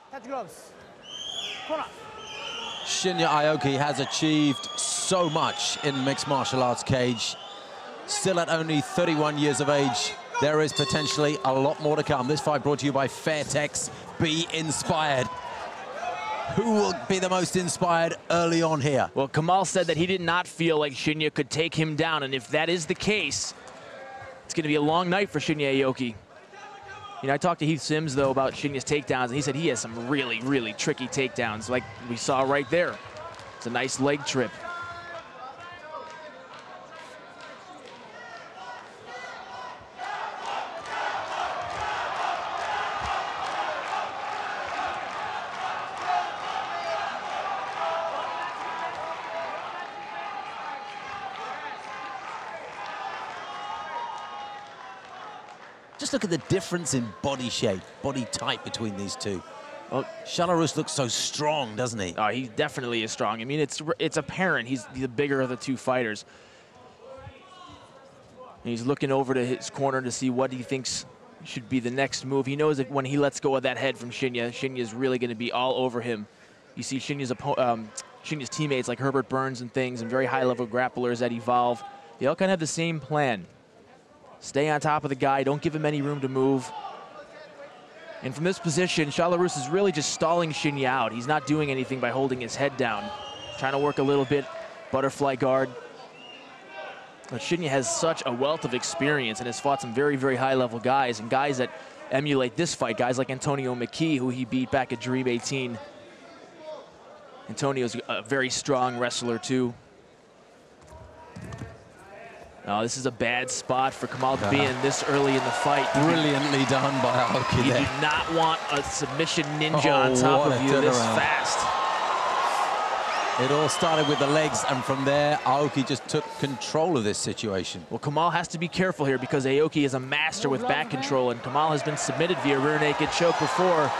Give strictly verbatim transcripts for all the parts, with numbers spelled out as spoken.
Touch gloves. Corner. Shinya Aoki has achieved so much in mixed martial arts cage. Still at only thirty-one years of age, there is potentially a lot more to come. This fight brought to you by Fairtex. Be inspired. Who will be the most inspired early on here? Well, Kamal said that he did not feel like Shinya could take him down, and if that is the case, it's going to be a long night for Shinya Aoki. You know, I talked to Heath Sims, though, about Shinya's takedowns, and he said he has some really, really tricky takedowns, like we saw right there. It's a nice leg trip. Just look at the difference in body shape, body type between these two. Well, Shalorus looks so strong, doesn't he? Oh, he definitely is strong. I mean, it's it's apparent he's the bigger of the two fighters. And he's looking over to his corner to see what he thinks should be the next move. He knows that when he lets go of that head from Shinya, Shinya is really going to be all over him. You see Shinya's, um, Shinya's teammates like Herbert Burns and things, and very high-level grapplers that Evolve. They all kind of have the same plan. Stay on top of the guy, don't give him any room to move. And from this position, Shalorus is really just stalling Shinya out. He's not doing anything by holding his head down. Trying to work a little bit, butterfly guard. But Shinya has such a wealth of experience and has fought some very, very high-level guys, and guys that emulate this fight, guys like Antonio McKee, who he beat back at Dream eighteen. Antonio's a very strong wrestler, too. Oh, this is a bad spot for Kamal to be in this early in the fight. Brilliantly done by Aoki You there. do not want a submission ninja Oh, on top what of a you this turnaround. fast. It all started with the legs, and from there, Aoki just took control of this situation. Well, Kamal has to be careful here because Aoki is a master with back control, and Kamal has been submitted via rear naked choke before.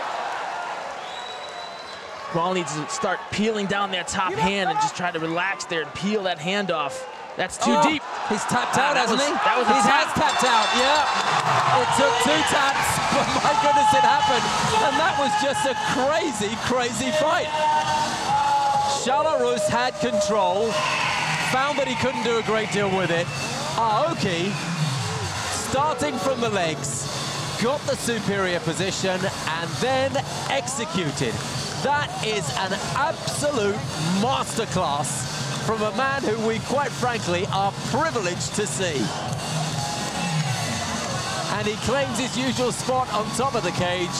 Kamal needs to start peeling down that top hand and just try to relax there and peel that hand off. That's too Oh, deep. He's tapped Ah, out, that hasn't was- he? that was a He tap. has tapped out, yeah. It took two taps, but my goodness, it happened. And that was just a crazy, crazy fight. Shalorus had control, found that he couldn't do a great deal with it. Aoki, starting from the legs, got the superior position and then executed. That is an absolute masterclass from a man who we, quite frankly, are privileged to see. And he claims his usual spot on top of the cage.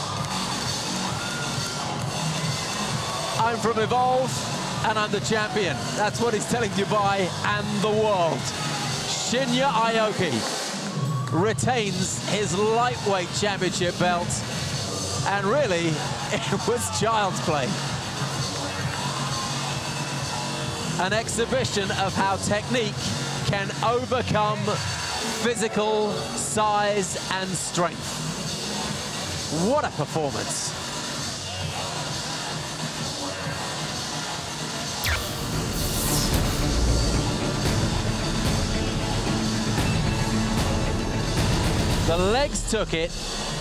I'm from Evolve, and I'm the champion. That's what he's telling Dubai and the world. Shinya Aoki retains his lightweight championship belt. And really, it was child's play. An exhibition of how technique can overcome physical size and strength. What a performance. The legs took it.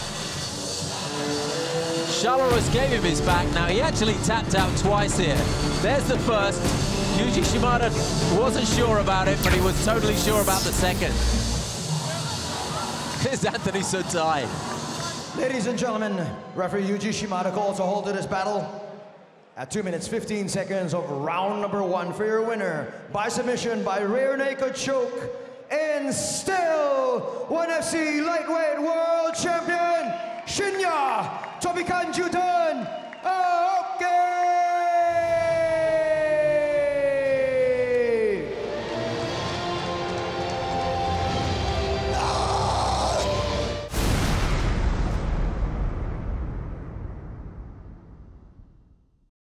Shalorus gave him his back. Now, he actually tapped out twice here. There's the first. Yuji Shimada wasn't sure about it, but he was totally sure about the second. Here's Anthony Sutai. Ladies and gentlemen, referee Yuji Shimada calls a halt to this battle at two minutes, fifteen seconds of round number one for your winner by submission by rear naked choke, and still one F C lightweight world champion, Shinya Aoki.